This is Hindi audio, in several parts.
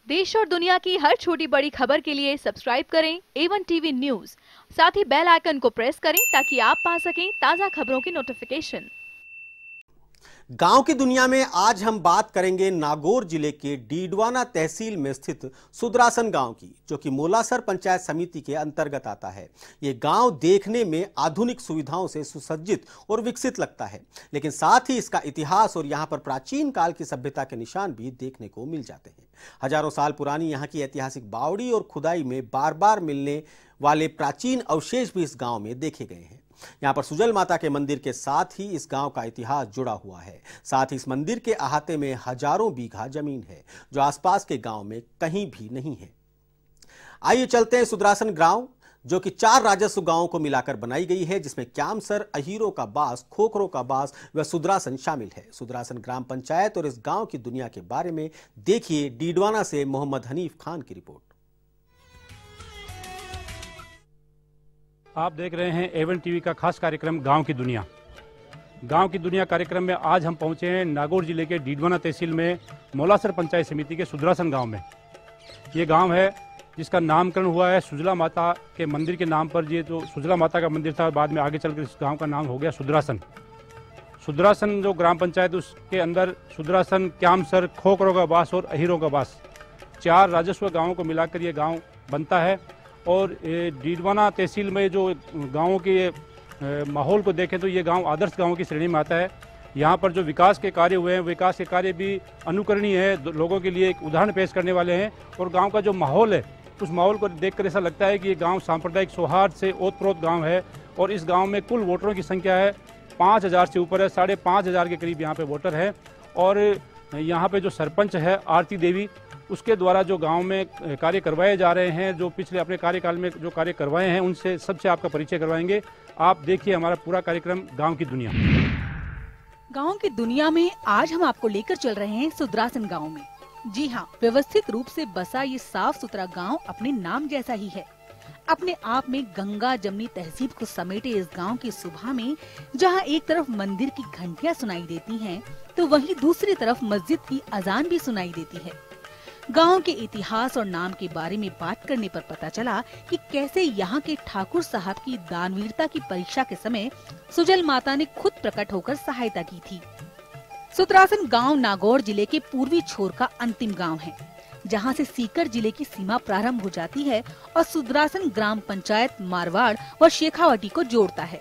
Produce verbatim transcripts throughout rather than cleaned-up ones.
देश और दुनिया की हर छोटी बड़ी खबर के लिए सब्सक्राइब करें ए वन टीवी न्यूज। साथ ही बेल आइकन को प्रेस करें ताकि आप पा सकें ताजा खबरों की नोटिफिकेशन। गांव की दुनिया में आज हम बात करेंगे नागौर जिले के डीडवाना तहसील में स्थित सुदरासन गांव की, जो कि मोलासर पंचायत समिति के अंतर्गत आता है। ये गांव देखने में आधुनिक सुविधाओं से सुसज्जित और विकसित लगता है, लेकिन साथ ही इसका इतिहास और यहाँ पर प्राचीन काल की सभ्यता के निशान भी देखने को मिल जाते हैं। हजारों साल पुरानी यहाँ की ऐतिहासिक बावड़ी और खुदाई में बार बार मिलने वाले प्राचीन अवशेष भी इस गांव में देखे गए हैं। यहाँ पर सुजल माता के मंदिर के साथ ही इस गांव का इतिहास जुड़ा हुआ है। साथ ही इस मंदिर के अहाते में हजारों बीघा जमीन है, जो आसपास के गांव में कहीं भी नहीं है। आइए चलते हैं सुदरासन गांव, जो कि चार राजस्व गांवों को मिलाकर बनाई गई है, जिसमें क्यामसर, अहीरों का बास, खोखरों का बास व सुदरासन शामिल है। सुदरासन ग्राम पंचायत और इस गांव की दुनिया के बारे में देखिए डीडवाना से मोहम्मद हनीफ खान की रिपोर्ट। आप देख रहे हैं ए वन टीवी का खास कार्यक्रम गांव की दुनिया। गांव की दुनिया कार्यक्रम में आज हम पहुंचे हैं नागौर जिले के डीडवाना तहसील में मोलासर पंचायत समिति के सुदरासन गांव में। ये गांव है जिसका नामकरण हुआ है सुजला माता के मंदिर के नाम पर। ये जो सुजला माता का मंदिर था, बाद में आगे चलकर इस गांव का नाम हो गया सुदरासन। सुदरासन जो ग्राम पंचायत, उसके अंदर सुदरासन, क्यामसर, खोखरों का बास और अहीरों का बास, चार राजस्व गाँवों को मिलाकर ये गाँव बनता है। और डीडवाना तहसील में जो गाँवों के माहौल को देखें तो ये गांव आदर्श गांवों की श्रेणी में आता है। यहाँ पर जो विकास के कार्य हुए हैं, विकास के कार्य भी अनुकरणीय है, लोगों के लिए एक उदाहरण पेश करने वाले हैं। और गांव का जो माहौल है, उस माहौल को देखकर ऐसा लगता है कि ये गांव सांप्रदायिक सौहार्द से ओतप्रोत गांव है। और इस गांव में कुल वोटरों की संख्या है पाँच हज़ार से ऊपर है, साढ़े पाँच हज़ार के करीब यहाँ पे वोटर है। और यहाँ पे जो सरपंच है आरती देवी, उसके द्वारा जो गांव में कार्य करवाए जा रहे हैं, जो पिछले अपने कार्यकाल में जो कार्य करवाए हैं, उनसे सबसे आपका परिचय करवाएंगे। आप देखिए हमारा पूरा कार्यक्रम गांव की दुनिया। गांव की दुनिया में आज हम आपको लेकर चल रहे हैं सुदरासन गांव में। जी हाँ, व्यवस्थित रूप से बसा ये साफ सुथरा गांव अपने नाम जैसा ही है। अपने आप में गंगा जमनी तहजीब को समेटे इस गांव की सुबह में जहां एक तरफ मंदिर की घंटियां सुनाई देती हैं, तो वहीं दूसरी तरफ मस्जिद की अजान भी सुनाई देती है। गांव के इतिहास और नाम के बारे में बात करने पर पता चला कि कैसे यहाँ के ठाकुर साहब की दानवीरता की परीक्षा के समय सुजल माता ने खुद प्रकट होकर सहायता की थी। सुदरासन गांव नागौर जिले के पूर्वी छोर का अंतिम गांव है, जहां से सीकर जिले की सीमा प्रारंभ हो जाती है और सुदरासन ग्राम पंचायत मारवाड़ व शेखावटी को जोड़ता है।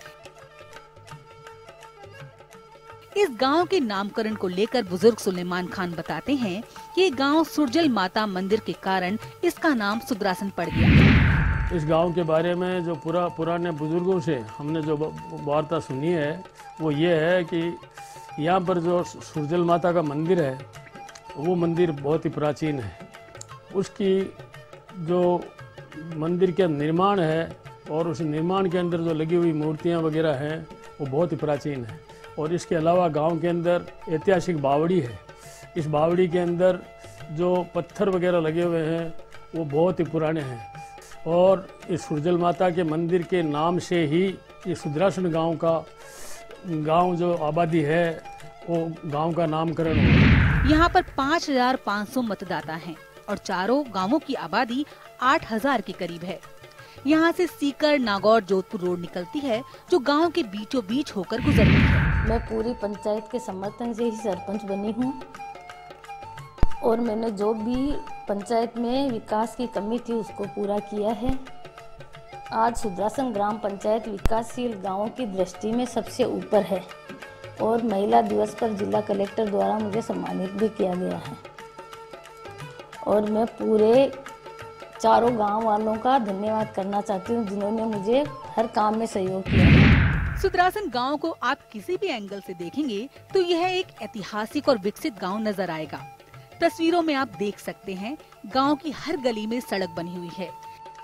इस गांव के नामकरण को लेकर बुजुर्ग सुलेमान खान बताते हैं कि ये गांव सुरजल माता मंदिर के कारण इसका नाम सुदरासन पड़ गया। इस गांव के बारे में जो पूरा पुराने बुजुर्गों से हमने जो वार्ता सुनी है, वो ये है कि यहाँ पर जो सुरजल माता का मंदिर है, वो मंदिर बहुत ही प्राचीन है। उसकी जो मंदिर का निर्माण है और उस निर्माण के अंदर जो लगी हुई मूर्तियाँ वगैरह हैं, वो बहुत ही प्राचीन है। और इसके अलावा गांव के अंदर ऐतिहासिक बावड़ी है। इस बावड़ी के अंदर जो पत्थर वगैरह लगे हुए हैं, वो बहुत ही पुराने हैं। और इस सुरजल माता के मंदिर के नाम से ही ये सुदरासन गांव का गांव जो आबादी है, वो गांव का नामकरण हुआ। यहाँ पर पाँच हजार पाँच सौ मतदाता हैं और चारों गांवों की आबादी आठ हजार के करीब है। यहाँ से सीकर, नागौर, जोधपुर रोड निकलती है, जो गांव के बीचों बीच होकर गुजरती है। मैं पूरी पंचायत के समर्थन से ही सरपंच बनी हूँ और मैंने जो भी पंचायत में विकास की कमी थी उसको पूरा किया है। आज सुदरासन ग्राम पंचायत विकासशील गांवों की दृष्टि में सबसे ऊपर है और महिला दिवस पर जिला कलेक्टर द्वारा मुझे सम्मानित भी किया गया है। और मैं पूरे चारों गांव वालों का धन्यवाद करना चाहती हूँ, जिन्होंने मुझे हर काम में सहयोग किया। सुदरासन गांव को आप किसी भी एंगल से देखेंगे तो यह एक ऐतिहासिक और विकसित गांव नजर आएगा। तस्वीरों में आप देख सकते हैं, गांव की हर गली में सड़क बनी हुई है।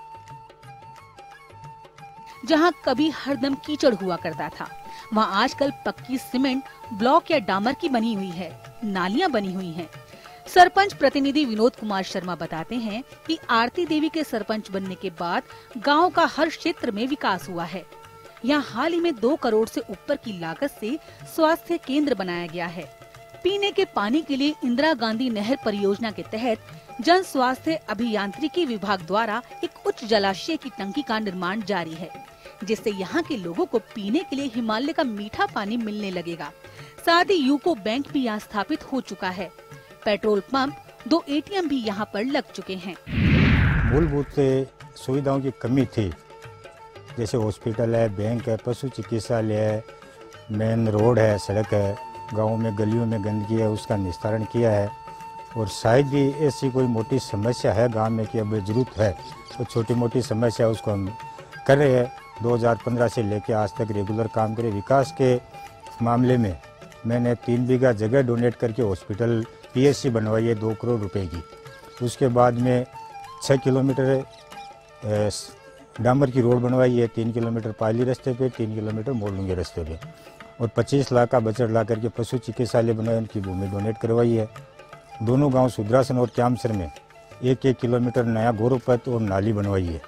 जहां कभी हरदम कीचड़ हुआ करता था, वहां आजकल पक्की सीमेंट ब्लॉक या डामर की बनी हुई है। नालियां बनी हुई हैं। सरपंच प्रतिनिधि विनोद कुमार शर्मा बताते हैं कि आरती देवी के सरपंच बनने के बाद गांव का हर क्षेत्र में विकास हुआ है। यहाँ हाल ही में दो करोड़ से ऊपर की लागत से स्वास्थ्य केंद्र बनाया गया है। पीने के पानी के लिए इंदिरा गांधी नहर परियोजना के तहत जन स्वास्थ्य अभियांत्रिकी विभाग द्वारा एक उच्च जलाशय की टंकी का निर्माण जारी है, जिससे यहाँ के लोगों को पीने के लिए हिमालय का मीठा पानी मिलने लगेगा। साथ ही यूको बैंक भी यहाँ स्थापित हो चुका है। पेट्रोल पंप, दो एटीएम भी यहाँ पर लग चुके हैं। मूलभूत सुविधाओं की कमी थी, जैसे हॉस्पिटल है, बैंक है, पशु चिकित्सालय है, मेन रोड है, सड़क है, गाँव में गलियों में गंदगी है, उसका निस्तारण किया है। और शायद ही ऐसी कोई मोटी समस्या है गांव में कि अब जरूरत है, तो छोटी मोटी समस्या उसको हम कर रहे हैं। दो हज़ार पंद्रह से लेकर आज तक रेगुलर काम करे। विकास के मामले में मैंने तीन बीघा जगह डोनेट करके हॉस्पिटल पीएचसी बनवाई है दो करोड़ रुपए की। उसके बाद में छः किलोमीटर डामर की रोड बनवाई है, तीन किलोमीटर पायली रास्ते पे, तीन किलोमीटर मोरलुंगे रास्ते पे, और पच्चीस लाख का बजट ला करके पशु चिकित्सालय बनवाए, उनकी भूमि डोनेट करवाई है। दोनों गांव सुद्रासन और क्यामसर में एक एक किलोमीटर नया गौरवपथ और नाली बनवाई है।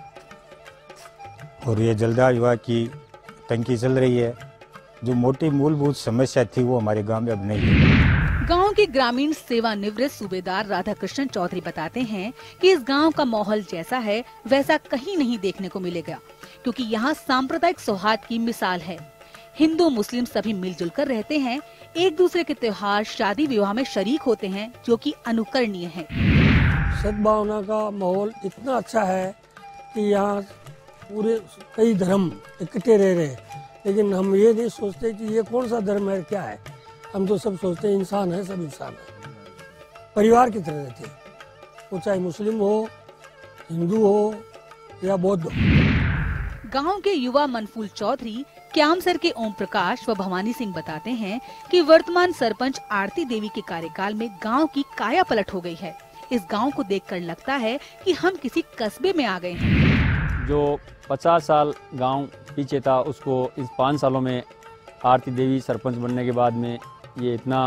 और ये जलदार विभाग की टंकी चल रही है। जो मोटी मूलभूत समस्या थी वो हमारे गांव में अब नहीं है। गांव के ग्रामीण सेवानिवृत्त सूबेदार राधाकृष्ण चौधरी बताते हैं कि इस गांव का माहौल जैसा है वैसा कहीं नहीं देखने को मिलेगा, क्योंकि यहाँ सांप्रदायिक सौहार्द की मिसाल है। हिंदू मुस्लिम सभी मिलजुल कर रहते हैं, एक दूसरे के त्योहार, शादी विवाह में शरीक होते हैं, जो कि अनुकरणीय है। सद्भावना का माहौल इतना अच्छा है कि यहाँ पूरे कई धर्म इकट्ठे रह रहे हैं, लेकिन हम ये नहीं सोचते कि ये कौन सा धर्म है, क्या है। हम तो सब सोचते हैं इंसान है, सब इंसान है, परिवार की तरह रहते हैं, वो चाहे मुस्लिम हो, हिंदू हो या बौद्ध हो। गांव के युवा मनफूल चौधरी, क्यामसर के ओम प्रकाश व भवानी सिंह बताते हैं कि वर्तमान सरपंच आरती देवी के कार्यकाल में गांव की काया पलट हो गई है। इस गांव को देखकर लगता है कि हम किसी कस्बे में आ गए हैं। जो पचास साल गांव पीछे था, उसको इस पाँच सालों में आरती देवी सरपंच बनने के बाद में ये इतना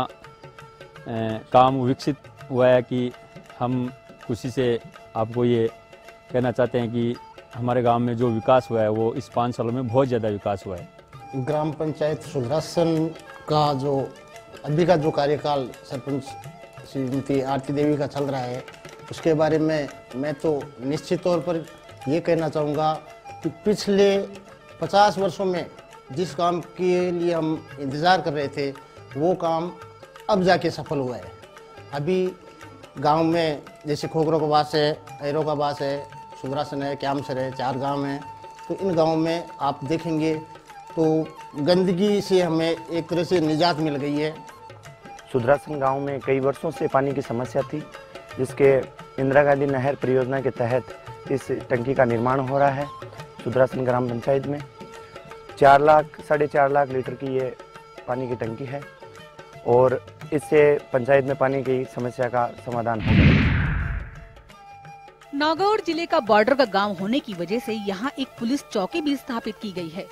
ए, काम विकसित हुआ है कि हम खुशी से आपको ये कहना चाहते हैं कि हमारे गांव में जो विकास हुआ है वो इस पाँच सालों में बहुत ज़्यादा विकास हुआ है। ग्राम पंचायत सुद्रासन का जो अभी का जो कार्यकाल सरपंच श्रीमती आरती देवी का चल रहा है, उसके बारे में मैं तो निश्चित तौर पर ये कहना चाहूँगा कि पिछले पचास वर्षों में जिस काम के लिए हम इंतज़ार कर रहे थे वो काम अब जाके सफल हुआ है। अभी गांव में जैसे खोखरो का बास है, ऐरो का बास है, सुद्रासन है, क्यामसर है, चार गांव हैं, तो इन गांवों में आप देखेंगे तो गंदगी से हमें एक तरह से निजात मिल गई है। सुद्रासन गांव में कई वर्षों से पानी की समस्या थी, जिसके इंदिरा गांधी नहर परियोजना के तहत इस टंकी का निर्माण हो रहा है। सुद्रासन ग्राम पंचायत में चार लाख साढ़े चार लाख लीटर की ये पानी की टंकी है और इससे पंचायत में पानी की समस्या का समाधान होगा। नागौर जिले का बॉर्डर का गांव होने की वजह से यहाँ एक पुलिस चौकी भी स्थापित की गई है।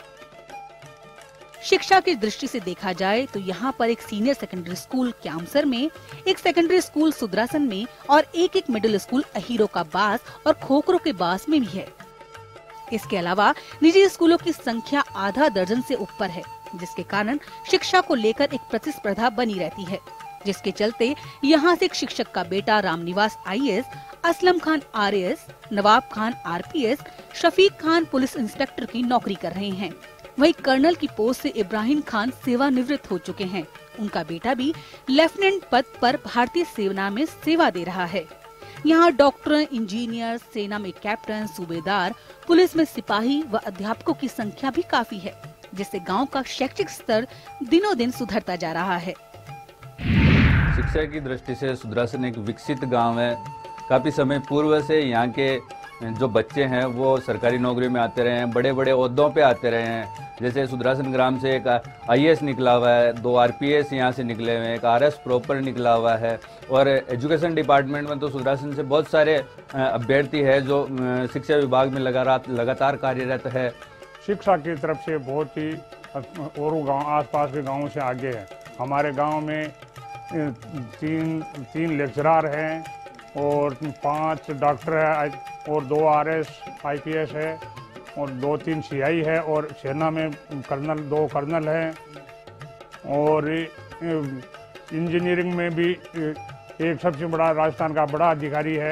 शिक्षा की दृष्टि से देखा जाए तो यहाँ पर एक सीनियर सेकेंडरी स्कूल क्यामसर में, एक सेकेंडरी स्कूल सुद्रासन में और एक एक मिडिल स्कूल अहीरो का बास और खोखरो के बास में भी है। इसके अलावा निजी स्कूलों की संख्या आधा दर्जन से ऊपर है, जिसके कारण शिक्षा को लेकर एक प्रतिस्पर्धा बनी रहती है, जिसके चलते यहाँ से एक शिक्षक का बेटा Ramniwas IAS, Aslam Khan RAS, Nawab Khan RPS, Shafiq Khan police inspector की नौकरी कर रहे हैं। वहीं कर्नल की पोस्ट से इब्राहिम खान सेवानिवृत्त हो चुके हैं। उनका बेटा भी लेफ्टिनेंट पद पर भारतीय सेना में सेवा दे रहा है। यहाँ डॉक्टर, इंजीनियर, सेना में कैप्टन, सूबेदार, पुलिस में सिपाही व अध्यापकों की संख्या भी काफी है, जिससे गांव का शैक्षिक स्तर दिनों दिन सुधरता जा रहा है। शिक्षा की दृष्टि से सुद्रासन एक विकसित गांव है। काफी समय पूर्व से यहाँ के जो बच्चे हैं वो सरकारी नौकरी में आते रहे हैं, बड़े बड़े ओहदों पे आते रहे हैं। जैसे सुद्रासन ग्राम से एक आईएएस निकला हुआ है, दो आरपीएस यहाँ से निकले हुए हैं, एक आरएस प्रॉपर निकला हुआ है। और एजुकेशन डिपार्टमेंट में तो सुद्रासन से बहुत सारे अभ्यर्थी है जो शिक्षा विभाग में लगातार लगातार कार्यरत है। शिक्षा की तरफ से बहुत ही और गाँव आसपास के गाँवों से आगे है। हमारे गाँव में तीन तीन लेक्चरार हैं और पांच डॉक्टर है और दो आरएस आईपीएस है और दो तीन सीआई है और सेना में कर्नल दो कर्नल हैं और इंजीनियरिंग में भी एक सबसे बड़ा राजस्थान का बड़ा अधिकारी है।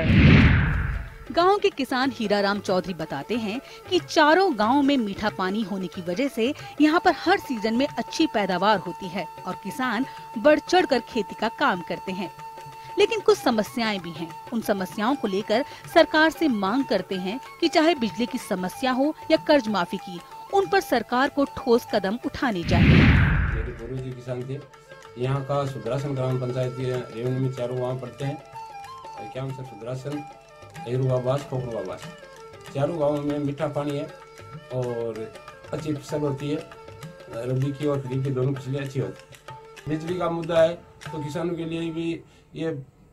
गांव के किसान हीराराम चौधरी बताते हैं कि चारों गांव में मीठा पानी होने की वजह से यहां पर हर सीजन में अच्छी पैदावार होती है और किसान बढ़ चढ़ कर खेती का काम करते हैं। लेकिन कुछ समस्याएं भी हैं। उन समस्याओं को लेकर सरकार से मांग करते हैं कि चाहे बिजली की समस्या हो या कर्ज माफी की, उन पर सरकार को ठोस कदम उठाने चाहिए। मेरे गुरु जी किसान थे, यहाँ का सुदरासन ग्राम पंचायत के रेवन्यू में चारों गाँव पड़ते हैं। क्या हम सर सुदरासन, एरुआबास, खोखरुआबास, चारों गाँवों में मीठा पानी है और अच्छी फसल होती है। रबी की और खरीफ की दोनों फसलें अच्छी होती है। बिजली का मुद्दा है तो किसानों के लिए भी ये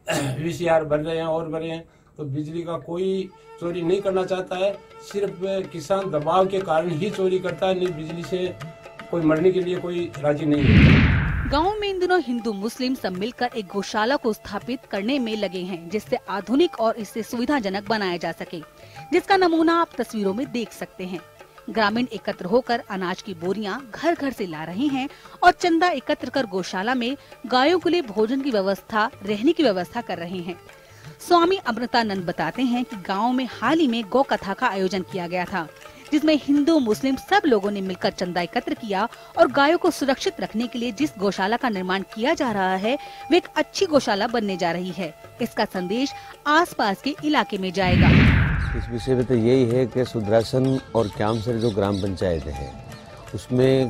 वीसीआर भर रहे हैं और भरे हैं, तो बिजली का कोई चोरी नहीं करना चाहता है, सिर्फ किसान दबाव के कारण ही चोरी करता है, नहीं बिजली से कोई मरने के लिए कोई राजी नहीं है। गांव में इन दिनों हिंदू मुस्लिम सब मिलकर एक गौशाला को स्थापित करने में लगे हैं, जिससे आधुनिक और इससे सुविधाजनक बनाया जा सके, जिसका नमूना आप तस्वीरों में देख सकते हैं। ग्रामीण एकत्र होकर अनाज की बोरियां घर घर से ला रहे हैं और चंदा एकत्र कर गौशाला में गायों के लिए भोजन की व्यवस्था, रहने की व्यवस्था कर रहे हैं। स्वामी अमृतानंद बताते हैं कि गांव में हाल ही में गौ कथा का आयोजन किया गया था, जिसमें हिंदू मुस्लिम सब लोगों ने मिलकर चंदा एकत्र किया और गायों को सुरक्षित रखने के लिए जिस गौशाला का निर्माण किया जा रहा है वे एक अच्छी गौशाला बनने जा रही है। इसका संदेश आसपास के इलाके में जाएगा। इस विषय में तो यही है कि सुदरासन और क्यामसर जो ग्राम पंचायत है उसमें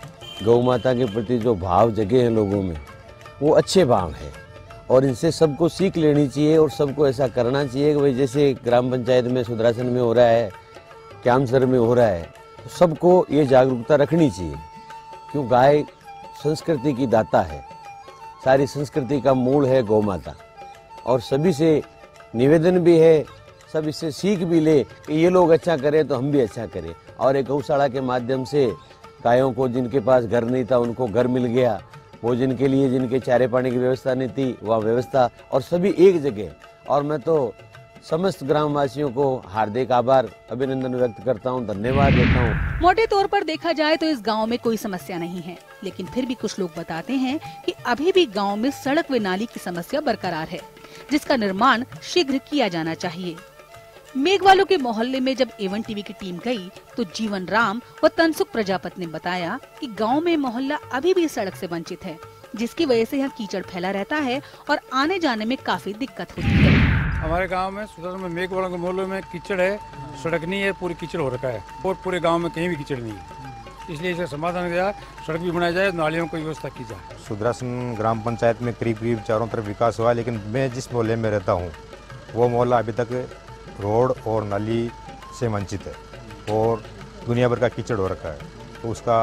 गौ माता के प्रति जो भाव जगे हैं लोगों में वो अच्छे भाव है और इनसे सबको सीख लेनी चाहिए और सबको ऐसा करना चाहिए कि भाई जैसे ग्राम पंचायत में सुदरासन में हो रहा है, क्यामसर में हो रहा है, तो सबको ये जागरूकता रखनी चाहिए। क्यों, गाय संस्कृति की दाता है, सारी संस्कृति का मूल है गौ माता और सभी से निवेदन भी है, सब इससे सीख भी ले कि ये लोग अच्छा करें तो हम भी अच्छा करें। और एक गौशाला के माध्यम से गायों को जिनके पास घर नहीं था उनको घर मिल गया, भोजन के लिए जिनके चारे पानी की व्यवस्था नहीं थी वह व्यवस्था, और सभी एक जगह। और मैं तो समस्त ग्रामवासियों को हार्दिक आभार अभिनंदन व्यक्त करता हूं, धन्यवाद देता हूं। मोटे तौर पर देखा जाए तो इस गांव में कोई समस्या नहीं है, लेकिन फिर भी कुछ लोग बताते हैं कि अभी भी गांव में सड़क व नाली की समस्या बरकरार है, जिसका निर्माण शीघ्र किया जाना चाहिए। मेघवालों के मोहल्ले में जब एवन टीवी की टीम गई तो जीवन राम व तनसुख प्रजापति ने बताया कि गांव में मोहल्ला अभी भी सड़क से वंचित है, जिसकी वजह से यहाँ कीचड़ फैला रहता है और आने जाने में काफी दिक्कत होती है। हमारे गांव में सुदर्शन में मेघवालों के मोहल्ले में कीचड़ है, सड़क नहीं है, पूरी कीचड़ हो रखा है और पूरे गाँव में कहीं भी कीचड़ नहीं है। इसलिए इसे समाधान किया, सड़क भी बनाई जाए, नालियों की व्यवस्था की जाए। सुदरासन ग्राम पंचायत में करीब करीब चारों तरफ विकास हुआ, लेकिन मैं जिस मोहल्ले में रहता हूँ वो मोहल्ला अभी तक रोड और नाली से वंचित है और दुनिया भर का कीचड़ हो रखा है, तो उसका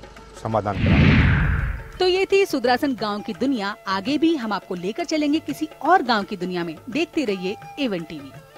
समाधान करा। तो ये थी सुदरासन गांव की दुनिया। आगे भी हम आपको लेकर चलेंगे किसी और गांव की दुनिया में। देखते रहिए एवन टीवी।